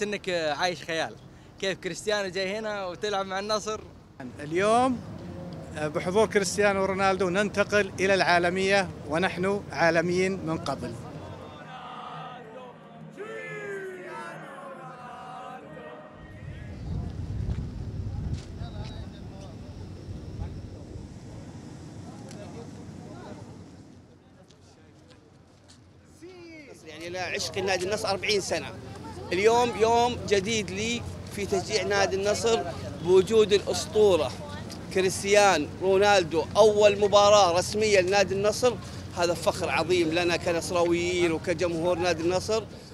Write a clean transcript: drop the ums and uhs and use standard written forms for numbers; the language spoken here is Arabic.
تحس انك عايش خيال. كيف كريستيانو جاي هنا وتلعب مع النصر؟ اليوم بحضور كريستيانو رونالدو ننتقل إلى العالمية، ونحن عالميين من قبل. يعني أنا عشق نادي النصر 40 سنة. اليوم يوم جديد لي في تشجيع نادي النصر بوجود الأسطورة كريستيانو رونالدو. أول مباراة رسمية لنادي النصر، هذا فخر عظيم لنا كنصراويين وكجمهور نادي النصر.